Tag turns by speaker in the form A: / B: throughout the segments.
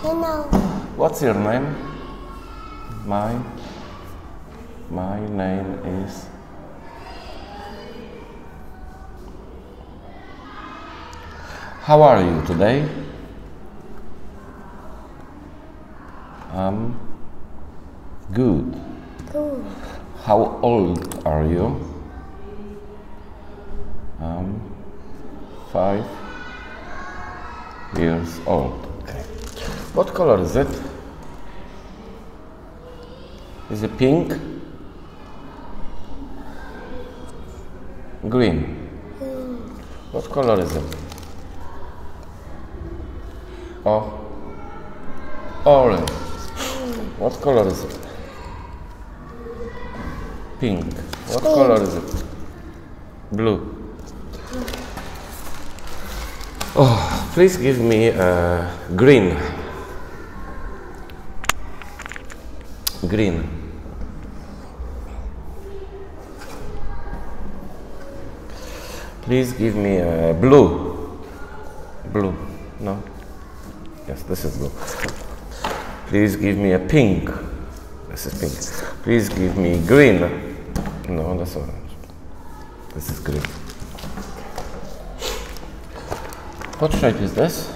A: Hello.
B: What's your name? My name is... How are you today? I'm good.
A: Good.
B: How old are you? I'm 5 years old. Okay. What color is it? Is it pink? Green. What color is it? Oh, orange. What color is it? Pink. What color is it? Blue. Oh, please give me green. Green. Please give me blue. Blue. No? Yes, this is blue. Please give me a pink. This is pink. Please give me green. No, that's orange. This is green. What shape is this?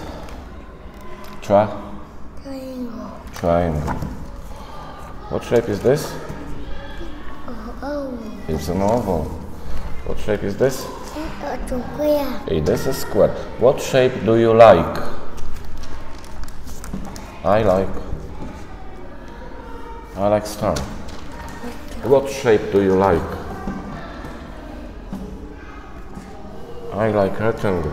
A: Triangle.
B: Triangle. What shape is this?
A: Oh.
B: It's an oval. What shape is this?
A: A square.
B: It is a square. What shape do you like? I like star. What shape do you like? I like rectangle.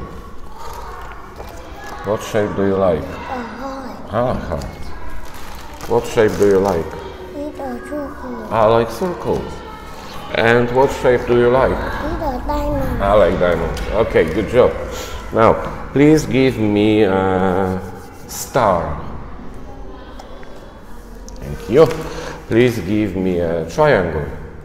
B: What shape do you like?
A: A heart.
B: Heart. What shape do you like?
A: It's a circle.
B: I like circles. And what shape do you like?
A: It's a diamond.
B: I like diamonds. Okay, good job. Now, please give me a star. Thank you. Please give me a triangle.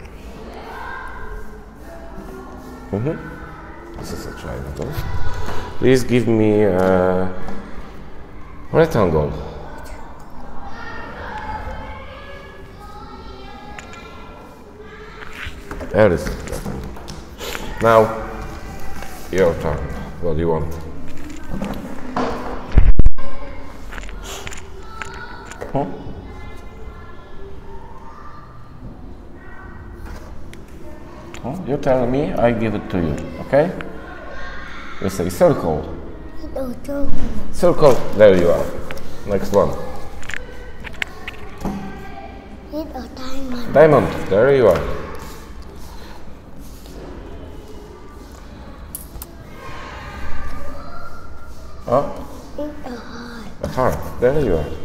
B: This is a triangle. Please give me a rectangle. There is it. Now, your turn. What do you want? You tell me, I give it to you, okay? You say circle.
A: It's a circle.
B: Circle, there you are. Next one.
A: It's a diamond.
B: Diamond, there you are. Oh,
A: It's a heart.
B: a heart, there you are.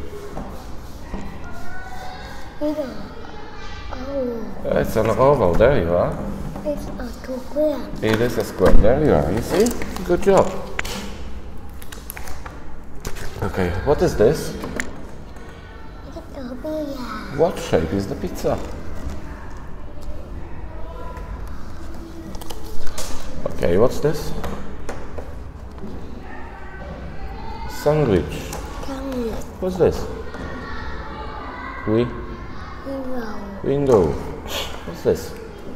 A: It's a oval.
B: It's an oval, there you are.
A: It's a square.
B: It is a square, there you are, you see? Good job. Okay, what is this?
A: It's a pizza.
B: What shape is the pizza? Okay, what's this? Sandwich.
A: Triangle.
B: What's this?
A: Window.
B: Window. What's this?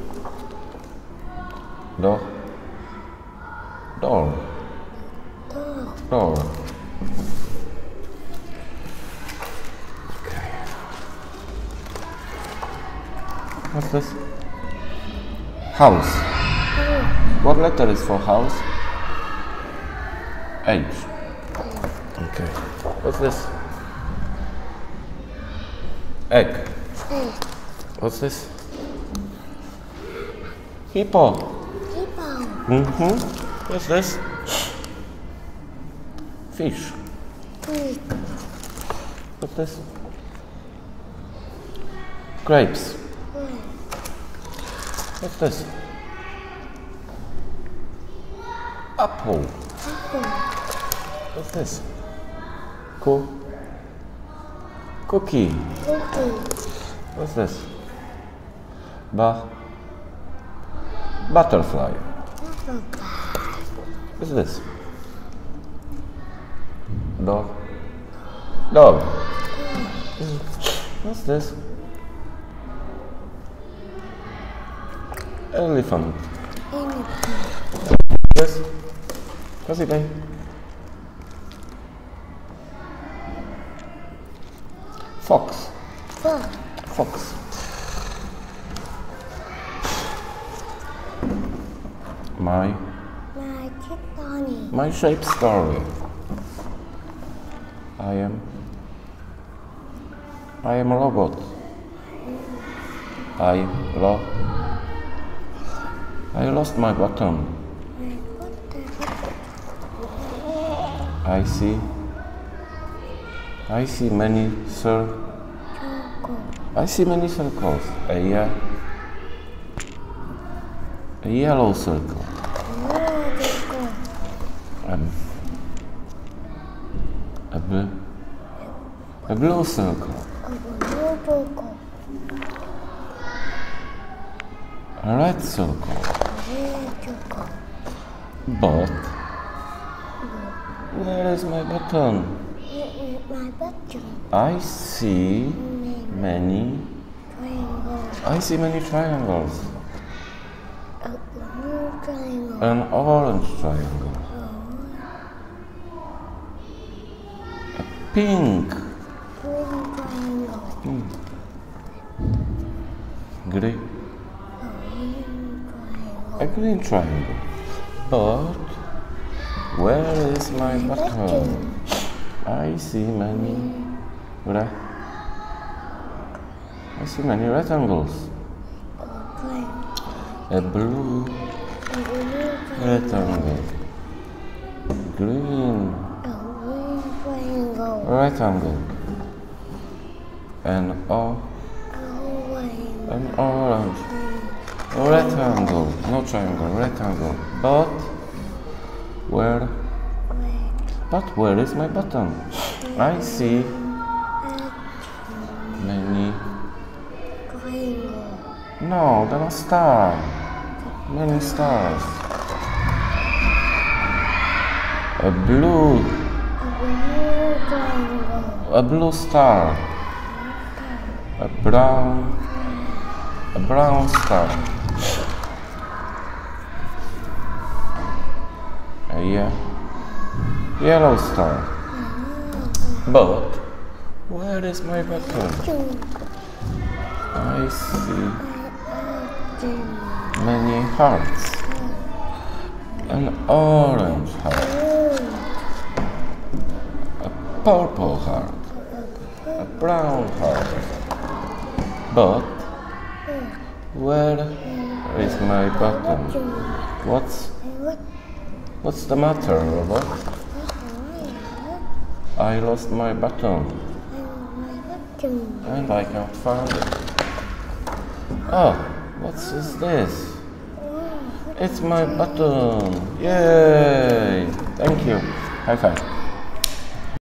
B: Door.
A: Door.
B: Door. Okay. What's this? House. What letter is for house? H. Okay. What's this? Egg. What's this? Hippo.
A: Hippo.
B: What's this? Fish.
A: Pig.
B: What's this? Grapes. What's this? Apple. What's this? Cookie.
A: Cookie.
B: What's this? Butterfly. What's this? Dog. What's this? Elephant. This? What's it name? Fox. Fox. My shape story. I am a robot. I lost my button. I see many circles. A yellow circle. A blue circle. A red circle. But where is my button? I see many triangles. An orange triangle. A pink. A green triangle. But where is my button? I see many rectangles. A blue rectangle. Green rectangle. An orange rectangle. No triangle, rectangle. But where is my button? I see many. No, then a star. Many stars. A blue star. A brown star. A yellow star. But where is my button? I see many hearts. An orange heart. A purple heart. A brown heart. But where is my button? What's the matter, robot? I lost my button. And I can't find it. Oh, what is this? It's my button. Yay! Thank you. High five.